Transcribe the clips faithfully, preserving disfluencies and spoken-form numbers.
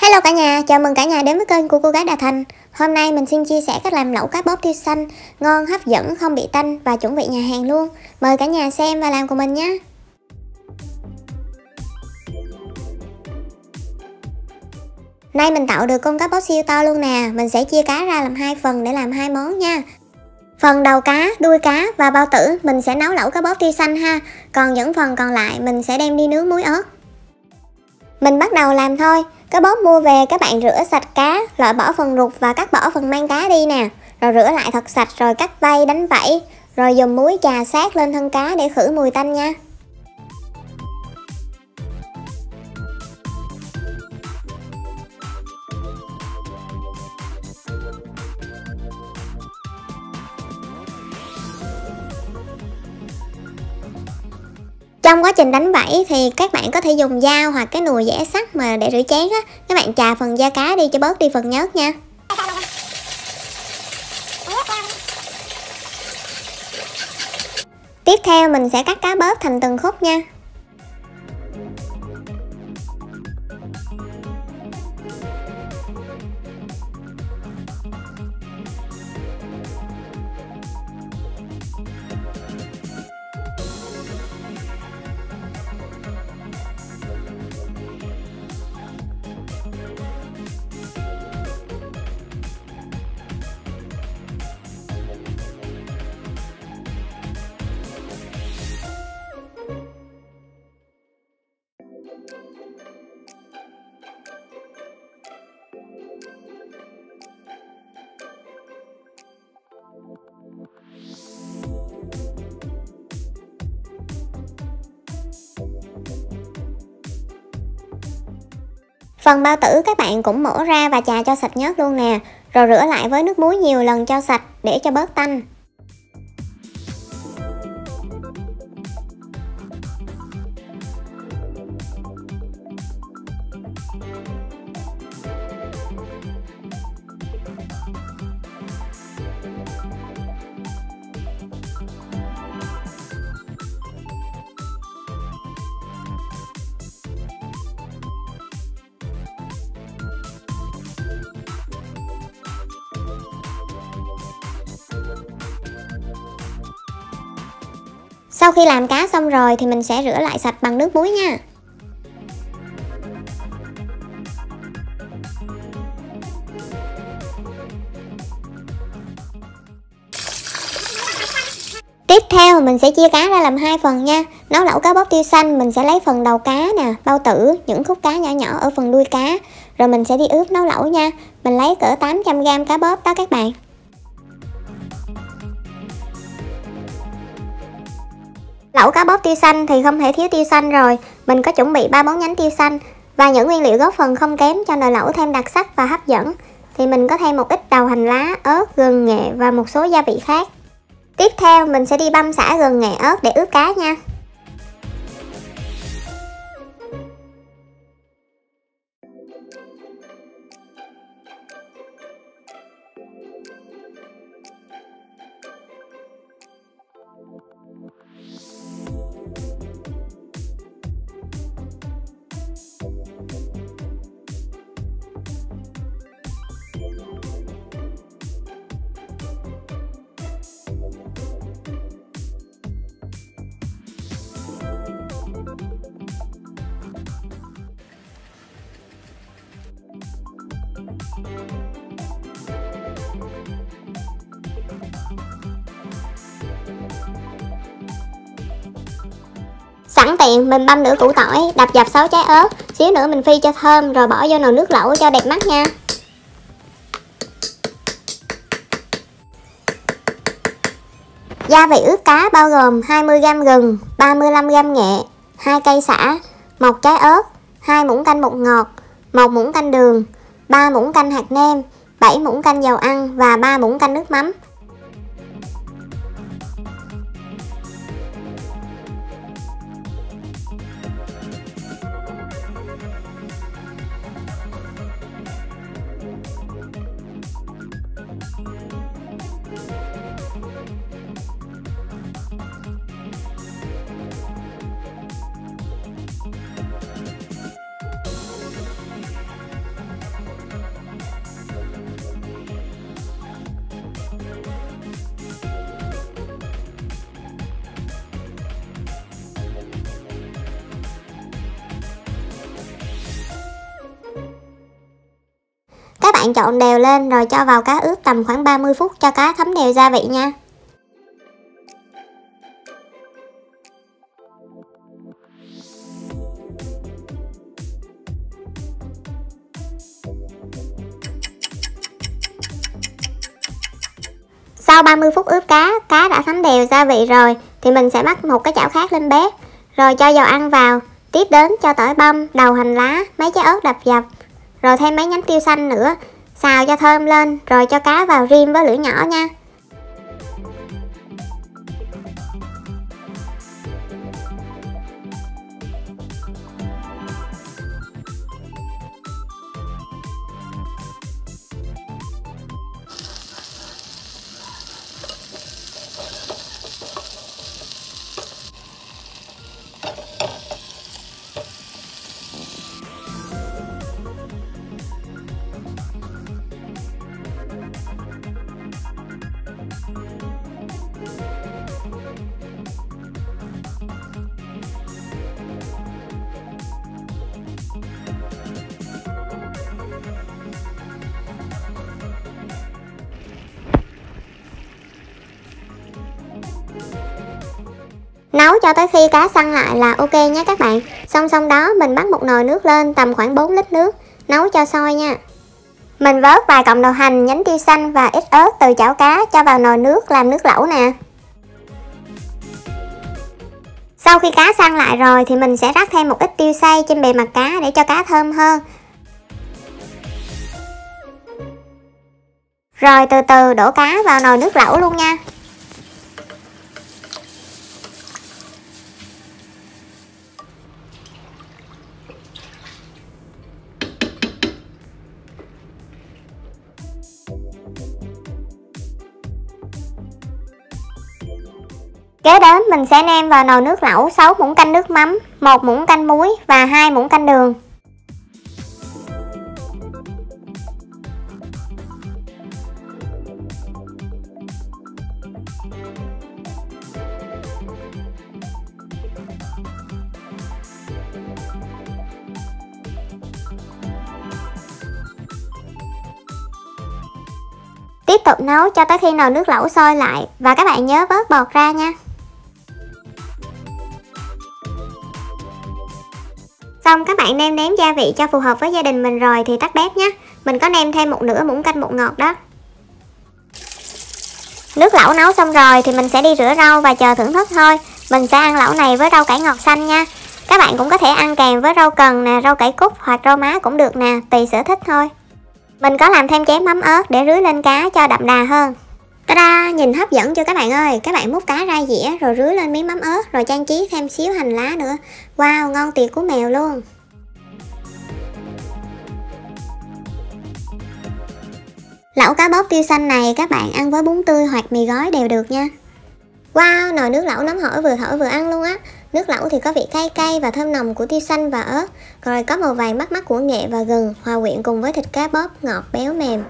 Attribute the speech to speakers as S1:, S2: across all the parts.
S1: Hello cả nhà, chào mừng cả nhà đến với kênh của cô gái Đà Thành. Hôm nay mình xin chia sẻ cách làm lẩu cá bóp tiêu xanh ngon, hấp dẫn, không bị tanh và chuẩn vị nhà hàng luôn. Mời cả nhà xem và làm cùng mình nhé. Nay mình tạo được con cá bóp siêu to luôn nè. Mình sẽ chia cá ra làm hai phần để làm hai món nha. Phần đầu cá, đuôi cá và bao tử mình sẽ nấu lẩu cá bóp tiêu xanh ha. Còn những phần còn lại mình sẽ đem đi nướng muối ớt. Mình bắt đầu làm thôi. Cá bóp mua về các bạn rửa sạch cá, loại bỏ phần ruột và cắt bỏ phần mang cá đi nè. Rồi rửa lại thật sạch rồi cắt vây đánh vảy. Rồi dùng muối chà sát lên thân cá để khử mùi tanh nha. Trong quá trình đánh vảy thì các bạn có thể dùng dao hoặc cái nồi dẻ sắt mà để rửa chén á, các bạn chà phần da cá đi cho bớt đi phần nhớt nha. Tiếp theo mình sẽ cắt cá bóp thành từng khúc nha. Phần bao tử các bạn cũng mổ ra và chà cho sạch nhớt luôn nè. Rồi rửa lại với nước muối nhiều lần cho sạch để cho bớt tanh. Sau khi làm cá xong rồi thì mình sẽ rửa lại sạch bằng nước muối nha. Tiếp theo mình sẽ chia cá ra làm hai phần nha. Nấu lẩu cá bóp tiêu xanh mình sẽ lấy phần đầu cá nè, bao tử, những khúc cá nhỏ nhỏ ở phần đuôi cá. Rồi mình sẽ đi ướp nấu lẩu nha. Mình lấy cỡ tám trăm gam cá bóp đó các bạn. Lẩu cá bóp tiêu xanh thì không thể thiếu tiêu xanh rồi. Mình có chuẩn bị ba bốn nhánh tiêu xanh và những nguyên liệu góp phần không kém cho nồi lẩu thêm đặc sắc và hấp dẫn. Thì mình có thêm một ít đầu hành lá, ớt, gừng, nghệ và một số gia vị khác. Tiếp theo mình sẽ đi băm xả gừng, nghệ, ớt để ướp cá nha. Sẵn tiện mình băm nửa củ tỏi, đập dập sáu trái ớt, xíu nữa mình phi cho thơm rồi bỏ vô nồi nước lẩu cho đẹp mắt nha. Gia vị ướp cá bao gồm hai mươi gam gừng, ba mươi lăm gam nghệ, hai cây sả, một trái ớt, hai muỗng canh bột ngọt, một muỗng canh đường, ba muỗng canh hạt nêm, bảy muỗng canh dầu ăn và ba muỗng canh nước mắm. Các bạn trộn đều lên rồi cho vào cá ướp tầm khoảng ba mươi phút cho cá thấm đều gia vị nha. Sau ba mươi phút ướp cá, cá đã thấm đều gia vị rồi thì mình sẽ bắt một cái chảo khác lên bếp, rồi cho dầu ăn vào, tiếp đến cho tỏi băm, đầu hành lá, mấy trái ớt đập dập, rồi thêm mấy nhánh tiêu xanh nữa, xào cho thơm lên, rồi cho cá vào rim với lửa nhỏ nha. Nấu cho tới khi cá săn lại là ok nhé các bạn. Song song đó mình bắt một nồi nước lên tầm khoảng bốn lít nước, nấu cho sôi nha. Mình vớt vài cọng đậu hành, nhánh tiêu xanh và ít ớt từ chảo cá cho vào nồi nước làm nước lẩu nè. Sau khi cá săn lại rồi thì mình sẽ rắc thêm một ít tiêu xay trên bề mặt cá để cho cá thơm hơn. Rồi từ từ đổ cá vào nồi nước lẩu luôn nha. Kế đến mình sẽ nêm vào nồi nước lẩu sáu muỗng canh nước mắm, một muỗng canh muối và hai muỗng canh đường. Tiếp tục nấu cho tới khi nồi nước lẩu sôi lại và các bạn nhớ vớt bọt ra nha. Xong các bạn nêm nếm gia vị cho phù hợp với gia đình mình rồi thì tắt bếp nhé. Mình có nêm thêm một nửa muỗng canh bột ngọt đó. Nước lẩu nấu xong rồi thì mình sẽ đi rửa rau và chờ thưởng thức thôi. Mình sẽ ăn lẩu này với rau cải ngọt xanh nha. Các bạn cũng có thể ăn kèm với rau cần nè, rau cải cúc hoặc rau má cũng được nè, tùy sở thích thôi. Mình có làm thêm chén mắm ớt để rưới lên cá cho đậm đà hơn. Ta-da, nhìn hấp dẫn chưa các bạn ơi. Các bạn múc cá ra dĩa rồi rưới lên miếng mắm ớt rồi trang trí thêm xíu hành lá nữa. Wow, ngon tuyệt cú mèo luôn. Lẩu cá bóp tiêu xanh này các bạn ăn với bún tươi hoặc mì gói đều được nha. Wow, nồi nước lẩu nóng hổi vừa thổi vừa ăn luôn á. Nước lẩu thì có vị cay cay và thơm nồng của tiêu xanh và ớt, rồi có màu vàng bắt mắt của nghệ và gừng hòa quyện cùng với thịt cá bóp ngọt béo mềm.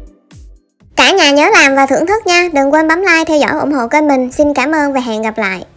S1: Cả nhà nhớ làm và thưởng thức nha. Đừng quên bấm like theo dõi ủng hộ kênh mình. Xin cảm ơn và hẹn gặp lại.